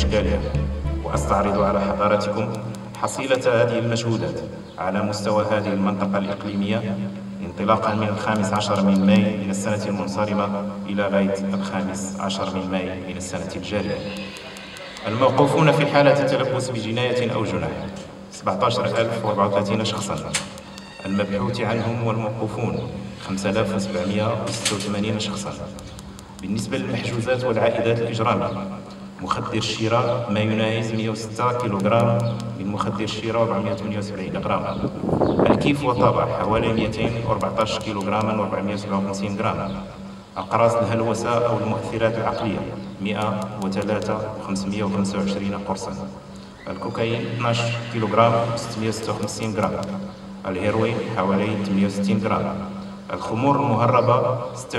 أشكالها، وأستعرض على حضراتكم حصيلة هذه المجهودات على مستوى هذه المنطقة الإقليمية انطلاقا من 15 من ماي من السنة المنصرمة إلى غاية 15 من ماي من السنة الجارية. الموقوفون في حالة تلبس بجناية أو جناح 17034 شخصا، المبحوث عنهم والموقوفون 5786 شخصا. بالنسبة للمحجوزات والعائدات الإجرامية، مخدر الشراء ما يناهز 106 كيلوغرام من مخدر الشراء 478 غرام، الكيف والطابع حوالي 214 كيلوغراما و457 غرام، أقراص الهلوسة أو المؤثرات العقلية 103 و525 قرصا، الكوكايين 12 كيلوغرام و656 غرام، الهيروين حوالي 68 غرام، الخمور المهربة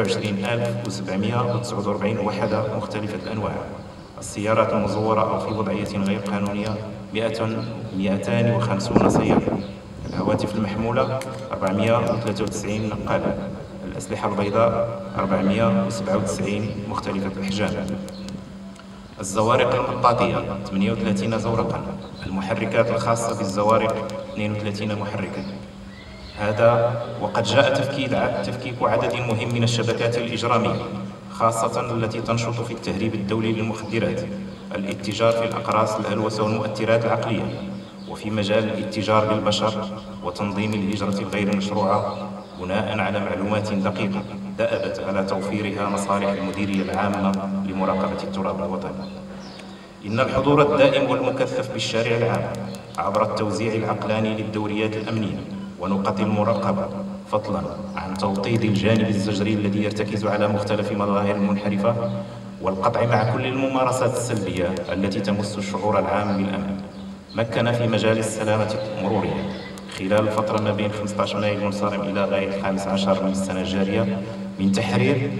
26749 وحدة مختلفة الأنواع، السيارات المزورة أو في وضعية غير قانونية 250 سيارة، الهواتف المحمولة 493 نقالة، الأسلحة البيضاء 497 مختلفة الأحجام، الزوارق المطاطية 38 زورقا، المحركات الخاصة بالزوارق 32 محركا. هذا وقد جاء تفكيك عدد مهم من الشبكات الإجرامية، خاصة التي تنشط في التهريب الدولي للمخدرات، الاتجار في الأقراص الهلوسة والمؤثرات العقلية، وفي مجال الاتجار بالبشر وتنظيم الهجرة الغير المشروعة، بناء على معلومات دقيقة دأبت على توفيرها مصالح المديرية العامة لمراقبة التراب الوطني. إن الحضور الدائم والمكثف بالشارع العام عبر التوزيع العقلاني للدوريات الأمنية ونقط المراقبة، فضلا عن توطيد الجانب الزجري الذي يرتكز على مختلف مظاهر المنحرفة، والقطع مع كل الممارسات السلبية التي تمس الشعور العام بالأمن، مكن في مجال السلامة المرورية خلال الفترة ما بين 15 مايو المنصرم إلى غاية 15 من السنة الجارية من تحرير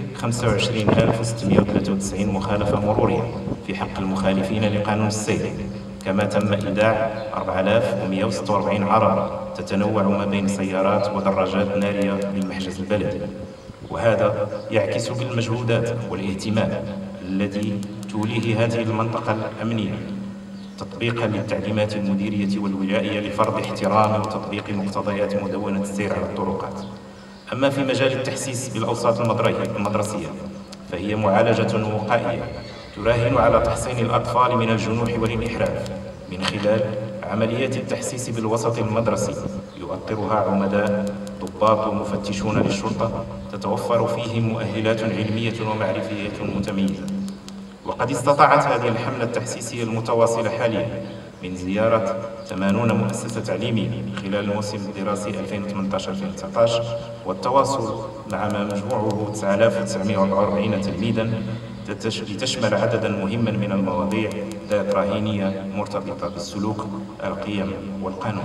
25693 مخالفة مرورية في حق المخالفين لقانون السير، كما تم إيداع 4146 عرض تتنوع ما بين سيارات ودراجات نارية للمحجز البلدي. وهذا يعكس بالمجهودات والاهتمام الذي توليه هذه المنطقة الأمنية تطبيقا للتعليمات المديرية والولائية لفرض احترام وتطبيق مقتضيات مدونة السير على الطرقات. أما في مجال التحسيس بالأوساط المدرسية فهي معالجة وقائية تراهن على تحصين الأطفال من الجنوح والانحراف من خلال عمليات التحسيس بالوسط المدرسي يؤطرها عمداء ضباط ومفتشون للشرطة تتوفر فيهم مؤهلات علمية ومعرفية متميزة. وقد استطاعت هذه الحملة التحسيسية المتواصلة حاليا من زيارة 80 مؤسسة تعليمية خلال الموسم الدراسي 2018-2019 والتواصل مع ما مجموعه 9944 تلميذا لتشمل عددا مهما من المواضيع ذات رهينية مرتبطة بالسلوك، القيم والقانون.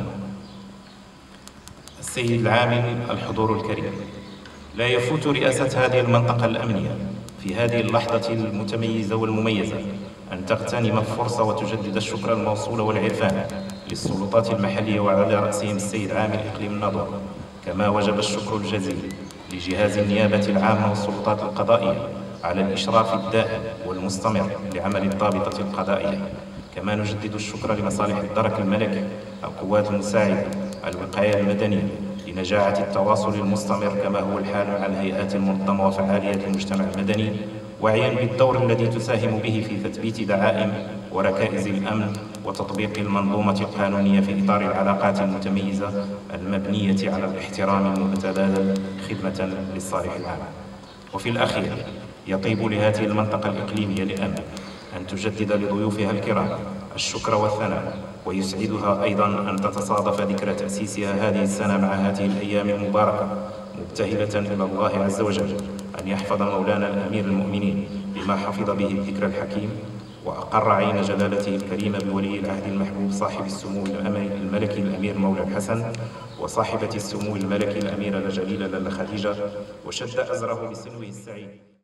السيد العامل، الحضور الكريم، لا يفوت رئاسة هذه المنطقة الأمنية في هذه اللحظة المتميزة والمميزة أن تغتنم الفرصة وتجدد الشكر الموصول والعرفان للسلطات المحلية وعلى رأسهم السيد عامل إقليم الناظور، كما وجب الشكر الجزيل لجهاز النيابة العامة والسلطات القضائية على الإشراف الدائم والمستمر لعمل الضابطة القضائية. كما نجدد الشكر لمصالح الدرك الملكي، القوات المساعدة، الوقاية المدنية لنجاعة التواصل المستمر كما هو الحال مع الهيئات المنظمة وفعاليات المجتمع المدني، وعيا بالدور الذي تساهم به في تثبيت دعائم وركائز الأمن وتطبيق المنظومة القانونية في إطار العلاقات المتميزة المبنية على الاحترام المتبادل خدمة للصالح العام. وفي الأخير يطيب لهذه المنطقة الإقليمية للأمن أن تجدد لضيوفها الكرام الشكر والثناء، ويسعدها أيضا أن تتصادف ذكرى تأسيسها هذه السنة مع هذه الأيام المباركة، مبتهلة إلى الله عز وجل أن يحفظ مولانا الأمير المؤمنين بما حفظ به الذكر الحكيم، وأقر عين جلالته الكريمة بولي العهد المحبوب صاحب السمو الملكي الأمير مولى الحسن، وصاحبة السمو الملكي الأميرة جليلة لاله خديجة، وشد أزره بسنوه السعيد.